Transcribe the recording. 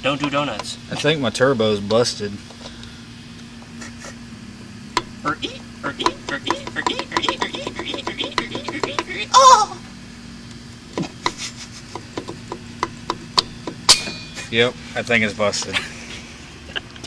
Don't do donuts. I think my turbo's busted. Oh! Yep, I think it's busted.